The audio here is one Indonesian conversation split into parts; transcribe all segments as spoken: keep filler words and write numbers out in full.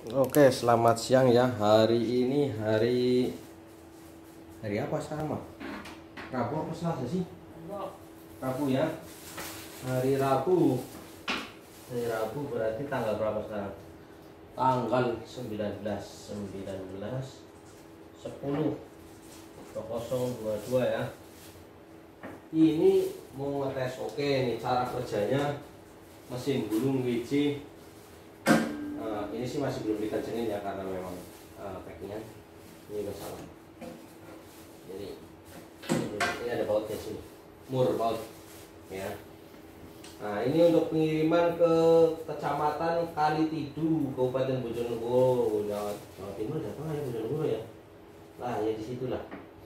Oke, selamat siang ya. Hari ini hari hari apa sekarang, Mak? Rabu apa Selasa sih? Rabu ya. Hari Rabu. Hari Rabu berarti tanggal berapa sekarang? Tanggal sembilan belas sembilan belas sepuluh dua nol dua dua ya. Ini mau ngetes oke nih cara kerjanya mesin gulung W J. Uh, ini sih masih belum dikencengin ya karena memang uh, packingan ini bersalah. Jadi ini ada bautnya sini, mur baut ya. Nah ini untuk pengiriman ke Kecamatan Kalitidu, Kabupaten Bojonegoro, Jawa, Jawa Timur. Ada apa ya Bojonegoro ya? Lah ya di situlah.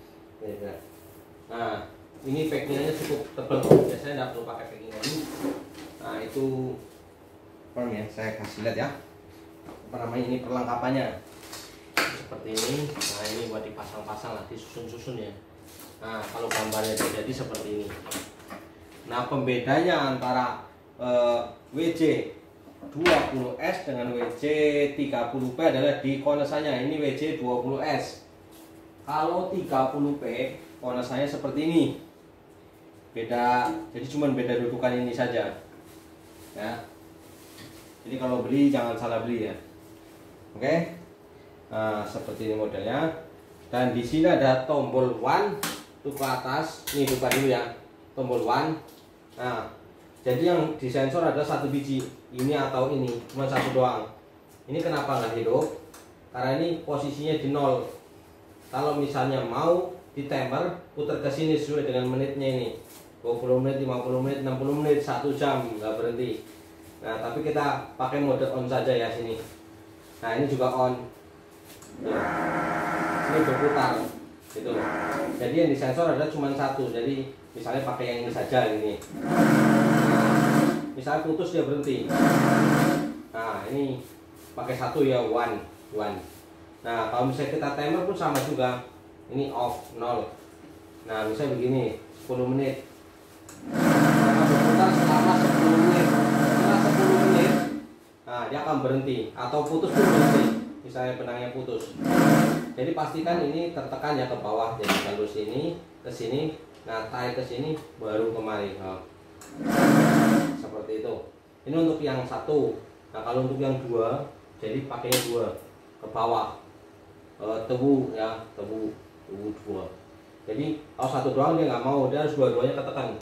Nah ini packingannya cukup tebal, biasanya nggak perlu pakai packingan. Nah itu apa ya? Saya kasih lihat ya. Apa namanya, ini perlengkapannya seperti ini. Nah ini buat dipasang-pasang lah, disusun-susun ya. Nah kalau gambarnya jadi seperti ini. Nah pembedanya antara uh, W J dua puluh S dengan W J tiga puluh P adalah di konesannya. Ini W J dua puluh S. Kalau tiga puluh P konesannya seperti ini. Beda, jadi cuma beda dudukan ini saja ya. Jadi kalau beli jangan salah beli ya. Oke, nah, seperti ini modelnya. Dan di sini ada tombol one tuh ke atas. Ini buka dulu ya, tombol one. Nah, jadi yang disensor ada satu biji, ini atau ini, cuma satu doang. Ini kenapa nggak hidup? Karena ini posisinya di nol. Kalau misalnya mau di timer, putar ke sini sesuai dengan menitnya ini. dua puluh menit, lima puluh menit, enam puluh menit, satu jam, nggak berhenti. Nah, tapi kita pakai mode on saja ya sini. Nah, ini juga on. Nah, ini berputar gitu. Jadi yang disensor ada cuma satu. Jadi misalnya pakai yang ini saja ini. Nah, misalnya putus dia berhenti. Nah, ini pakai satu ya, one, one. Nah, kalau misalnya kita timer pun sama juga. Ini off, nol. Nah, misalnya begini, sepuluh menit. Nah, berputar selama sepuluh menit. Setelah sepuluh menit, nah dia akan berhenti atau putus pun berhenti. Misalnya benangnya putus. Jadi pastikan ini tertekan ya ke bawah. Jadi kalau sini ke sini, nah tarik ke sini baru kemari. Oh. Seperti itu. Ini untuk yang satu. Nah kalau untuk yang dua, jadi pakainya dua ke bawah. E, tebu ya, tebu, tebu dua. Jadi kalau satu doang dia nggak mau, dia harus dua-duanya ketekan.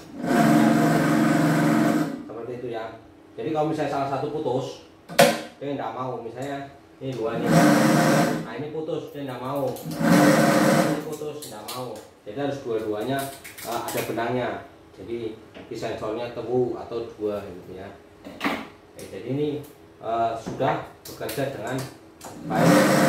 Seperti itu ya. Jadi kalau misalnya salah satu putus, dia nggak mau. Misalnya ini dua nih, nah ini putus, dia nggak mau. Ini putus, nggak mau. Jadi harus dua-duanya uh, ada benangnya. Jadi di sensornya tebu atau dua gitu ya. Oke, jadi ini uh, sudah bekerja dengan baik.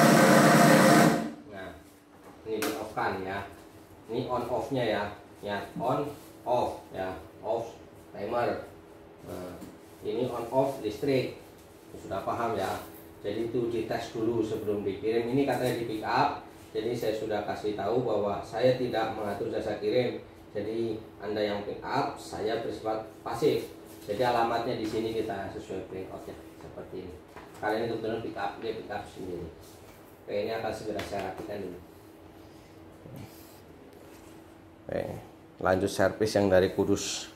Nah ini di off kan ya. Ini on off-nya ya, ya on off ya, off timer. Nah, ini on off listrik, sudah paham ya. Jadi itu dites dulu sebelum dikirim. Ini katanya di pick up, jadi saya sudah kasih tahu bahwa saya tidak mengatur jasa kirim. Jadi Anda yang pick up, saya bersifat pasif. Jadi alamatnya di sini kita sesuai printout ya, seperti ini. Kalian itu benar pick up, dia pick up sendiri. Oke, ini akan segera saya rapikan dulu. Oke, lanjut servis yang dari Kudus.